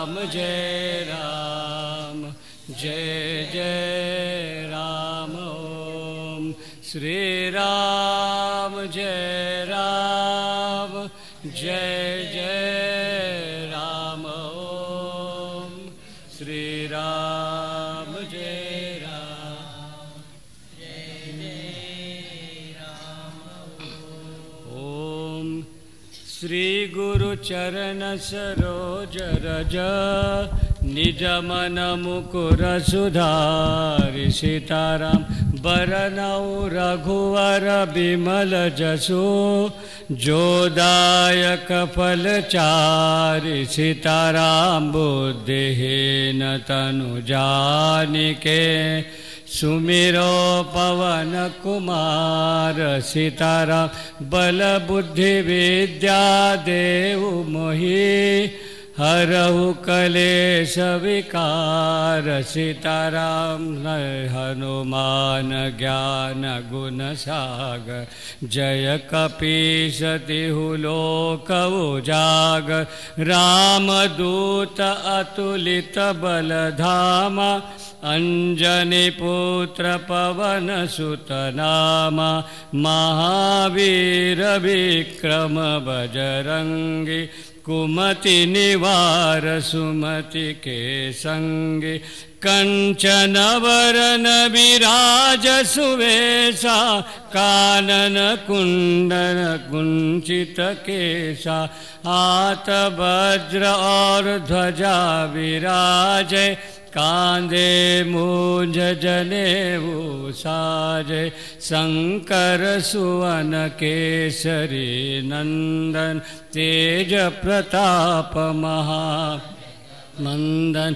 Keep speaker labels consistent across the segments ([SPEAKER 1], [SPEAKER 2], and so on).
[SPEAKER 1] जय राम जय जय राम। ओम श्री राम जय राम जय जय राम। ओम श्री राम जय राम जय जय राम। ओम श्री गुरु चरण सरोज रज निज मन मुकुर सुधारि सीताराम। बरनऊ रघुवर बिमल जसु जो दायक फल चारि सीताराम। बुद्धिहीन तनु जानिके सुमिरो पवन कुमार सीताराम। बल बुद्धि विद्या देहु मोहि हरहु कलेश विकार सीताराम। हनुमान ज्ञान गुण सागर जय कपीस तिहु लोक उजागर। रामदूत अतुलित बल धामा अंजनी पुत्र पवन सुत नामा। महावीर विक्रम बजरंगी कुमति निवार सुमति के संगे। कंचन वरन विराज सुवेशा कानन कुंडन कुंचित केशा। हाथ वज्र और ध्वजा विराजे कांधे मूंज जनेऊ साजे। शंकर सुवन केसरी नंदन तेज प्रताप महा मंदन।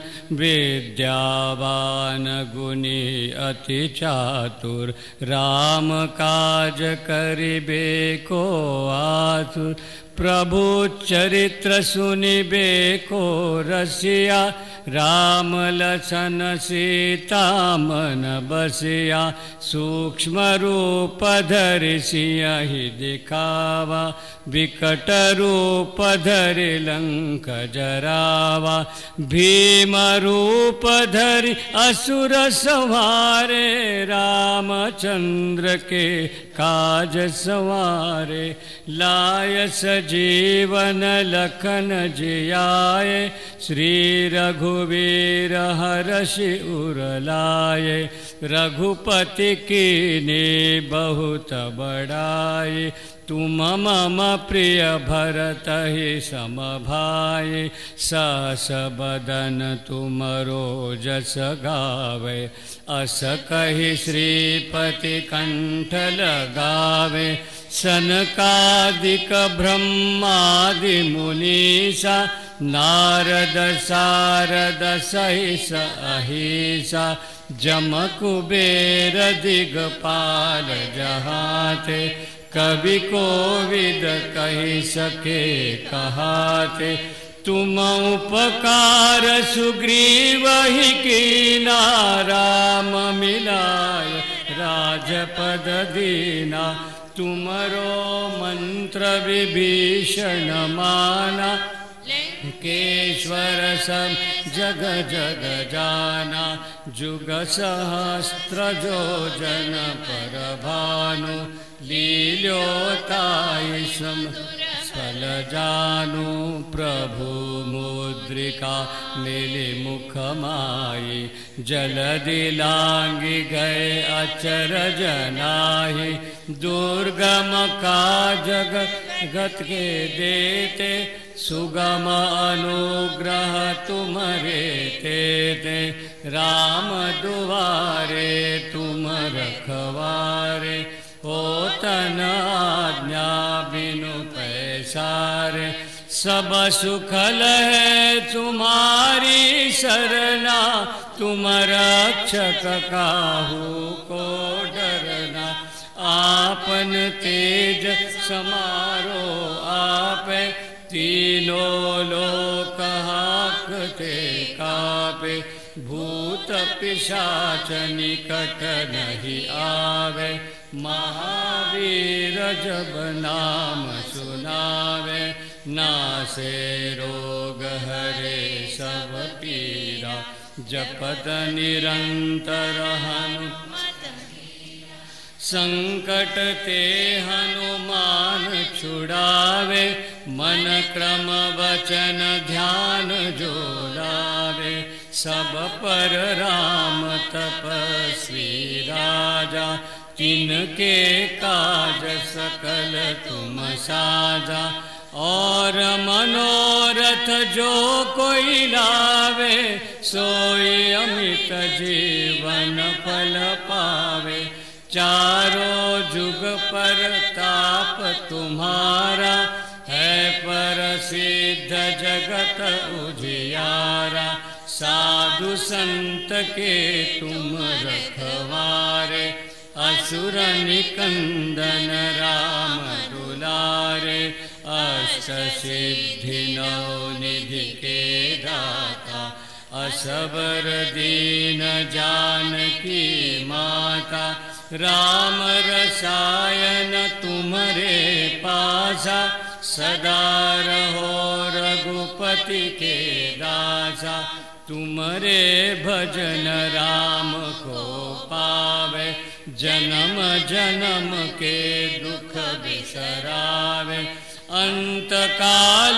[SPEAKER 1] विद्यावान गुणी अति चातुर राम काज करिबे को आतुर। प्रभु चरित्र सुनिबे को रसिया राम लखन सीता मन बसिया। सूक्ष्म रूप धरि सियहि दिखावा विकट रूप धरि लंक जरावा। भीम रूप धरि असुर संहारे रामचंद्र के काज संवारे। लाय सजीवन लखन जियाए श्री रघुवीर हरषि उर लाए। रघुपति कीन्ही बहुत बड़ाई तुम मम प्रिय भरतहि सम भाई। सहस बदन तुमरो जस गावे अस कहि श्रीपति कंठ लगावे। सनकादिक ब्रह्मादि मुनीसा नारद सारद सहिस अहिसा। जम कुबेर दिगपाल जहाते कवि कोविद कहि सके कहाते। तुम उपकार सुग्रीव ही कीना राम मिलाय राजपद दीना। तुमरो मंत्र विभीषण माना केश्वर सब जग जग जाना। जुग सहस्त्र जो जन पर भानु लील्योताय फल जानु। प्रभु मुद्रिका मिली मुख माई जलधि लांघि गए अचरज नाहि। दुर्गम काज जगत के देते सुगम अनुग्रह तुम्हारे तेते। राम दुआरे तुम रखवारे होतन आज्ञा बिनु पैसारे। सब सुखल है तुम्हारी शरणा तुम रक्षक काहू को डरना। आपन तेज समारो आपे तीनों लोक हाकते कापे। भूत पिशाच निकट नहीं आवे महावीर जब नाम सुनावे। नासे रोग हरे सब पीरा, जपत निरंतर हनुमत हीरा। संकट ते हनुमान छुड़ावे, मन क्रम वचन ध्यान जो लावे। सब पर राम तपस्वी राजा, तिनके काज सकल तुम साजा। और मनोरथ जो कोई लावे, सोई अमित जीवन फल पावे। चारों जुग पर ताप तुम्हारा, है प्रसिद्ध जगत उजियारा। साधु संत के तुम रखवारे, असुर निकंदन राम दुलारे। अष्ट सिद्धि नौ निधि के दाता, असबर दीन जानकी माता। राम रसायन तुम्हारे पासा, सदा रहो रघुपति के दासा। तुम्हारे भजन राम को पावे, जन्म जन्म के दुख बिसरावे। अंत काल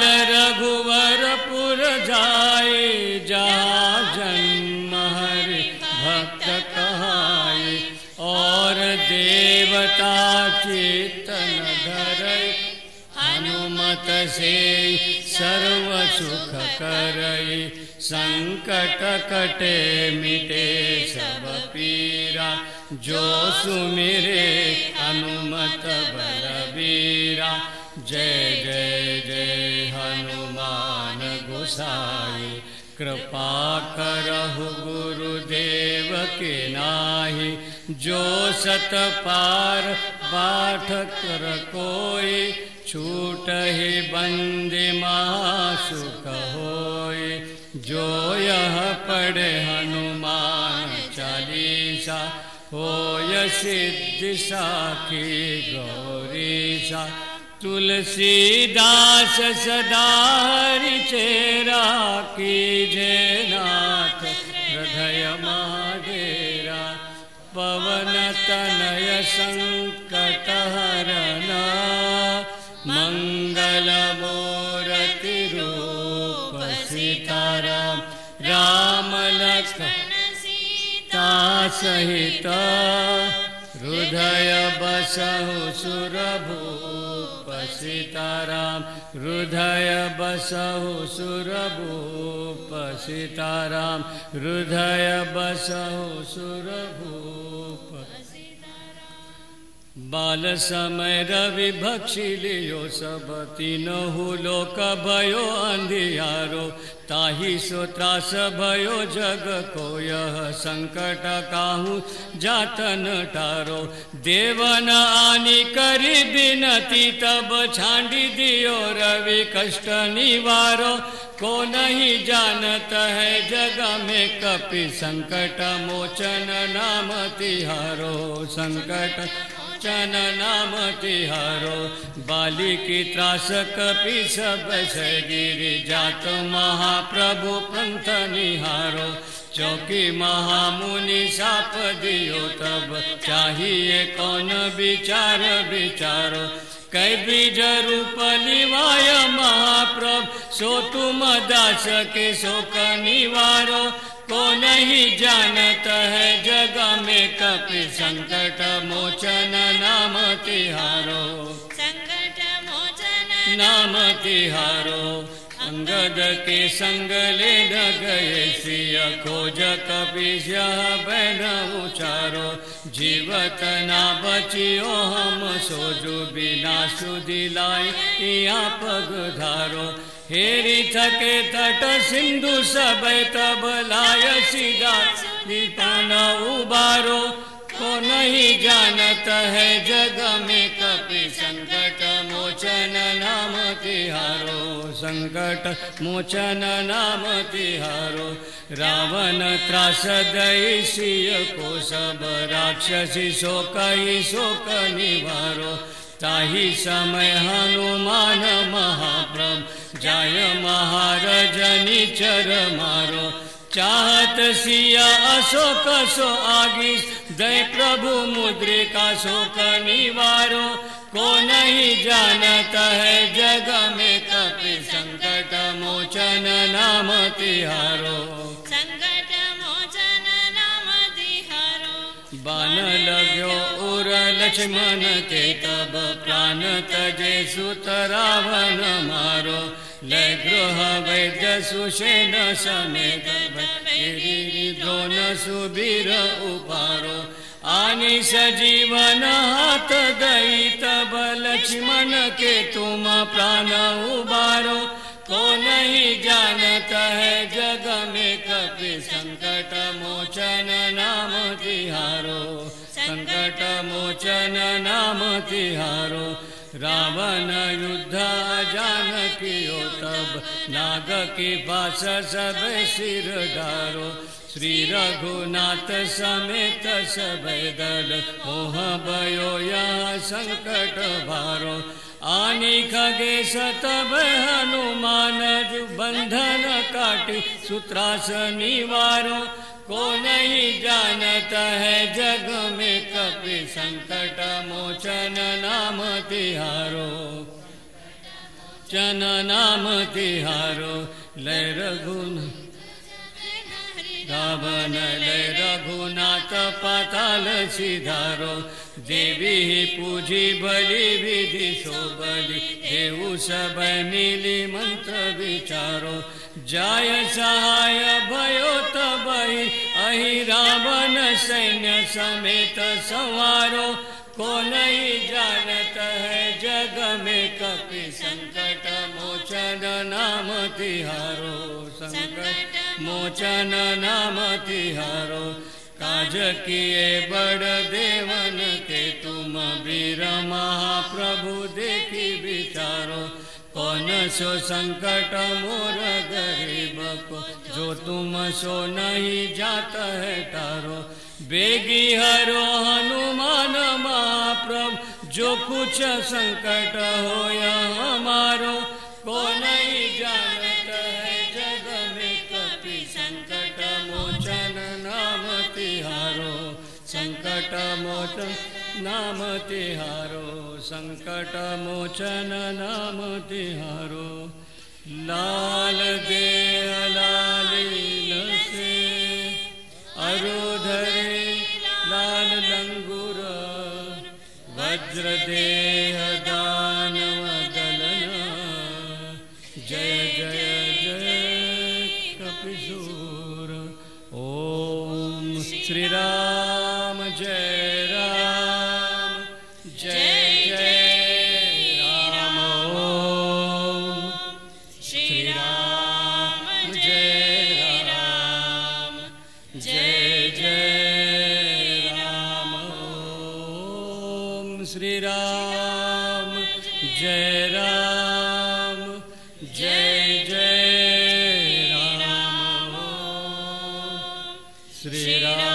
[SPEAKER 1] रघुवरपुर जाए, जहाँ जन्म हरि भक्त कहाए। और देवता चित्तन धरे, हनुमत से सर्व सुख करई। संकट कटे मिटे सब पीरा, जो सुमिरे हनुमत बलबीरा। जय जय जय हनुमान गोसाई, कृपा करहु गुरुदेव के नाहि। जो सत पार पाठ कर कोई, छूटहि बंदी महासुख होय। जो यह पढ़े हनुमान चालीसा, होय सिद्धि साखी गौरीसा। तुलसीदास सदा हरि चेरा, कीजे नाथ हृदय महाडेरा। पवन तनय संकट हरना, मंगल मूर्ति रूप सीताराम। राम लक्ष्मण सीता सहित, हृदय बसहु सुरभूप सीताराम। हृदय बसहु सुरभूप सीताराम। हृदय बसहु सुरभूप। बाल समय रवि भक्षी लियो, सब तीनहु लोक भयो अंधियारो। ताहि सो त्रास भयो जग को, यह संकट काहू जातन टारो। देवन आनी करी बिनती, तब छांडी दियो रवि कष्ट निवारो। को नहीं जानत है जग में कपि, संकट मोचन नाम तिहारो। संकट मोचन नाम तिहारो। बाली की त्रास कपि सब गिरि, जात महाप्रभु पंथ निहारो। चौकी महामुनि साप दियो, तब चाहिए कौन विचार विचारो। कै बीज रूप निवाय महाप्रभु, सो तुम दास के शोक निवारो। को नहीं जानत है जग में कपि, संकट मोचन नाम तिहारो। संकट मोचन नाम तिहारो। अंगद के संग ले न गए सिय, खोज कपीस बैन उचारो। जीवत ना बचियो हम सोजु, बिना सुधि लाई यहाँ पग धारो। हेरी थके तट सिंधु सब, तब लाय सीधा दीपान उबारो। को नहीं जानत है जग में कपि, संकट मोचन नाम तिहारो। संकट मोचन नाम तिहारो। रावण त्रास दई सिय को, सब राक्षसी शोक ही शोक निवारो। ताहि समय हनुमान महाप्रभ जाय महाराज निचर मारो। चाहत सिया अशोक सो आगीस दय प्रभु मुद्रिका शोक निवारो। को नहीं जानता है जग में कपि संकट मोचन नाम तिहारो।
[SPEAKER 2] संकट मोचन नाम तिहारो।
[SPEAKER 1] बाण लग्यो उर लक्ष्मण के तब प्राण तजे सुत रावण मारो। लय गृह वैद्य सुषेण समेत द्रोण सुबीर उपारो। आनि सजीवन हाथ दई तब लक्ष्मण के तुम प्राण उबारो। को नहीं जानता है जग में कपि संकट मोचन नाम तिहारो। संकट मोचन नाम तिहारो। रावण युद्ध जानकियो तब नाग की पास सब सिर डारो। श्री रघुनाथ समेत सब दल मोह भयो यह संकट भारो। आनि खगेश तब हनुमान बंधन काटी सूत्रास निवारो। को नहीं जानता है जग में कपि संकट मोचन नाम तिहारो। चन नाम तिहारो। लय रघुनाथ रावण लय रघुनाथ पाताल सिधारो। देवी पूजी बलि विधि सो बलि देव सब मिली मंत्र विचारो। जाय सहाय भयो तबहि अहि रावण सैन्य समेत संवारो। को नहीं जानता है जग में कपि संकट मोचन नाम तिहारो। संकट मोचन नाम तिहारो। काज किए बड़ देवन के तुम वीर महाप्रभु देखी विचारो। कौन सो संकट मोर गरीब को जो तुम सो नहीं जाता है तारो। बेगी हरो हनुमान महाप्रभु जो कुछ संकट हो या हमारो। को नहीं जानता है जग में कपि संकट मोचन नाम तिहारो। संकट मोचन नाम तिहारो। संकट मोचन नाम तिहारो। लाल देह लालील से अरुधरे लाल लंगूर। वज्र देह दानव दलन जय जय जय कपिशूर। ओम श्री राम जय राम जय जय राम। ओम श्री राम जय राम जय जय राम। ओम श्री राम जय राम जय जय राम। श्री राम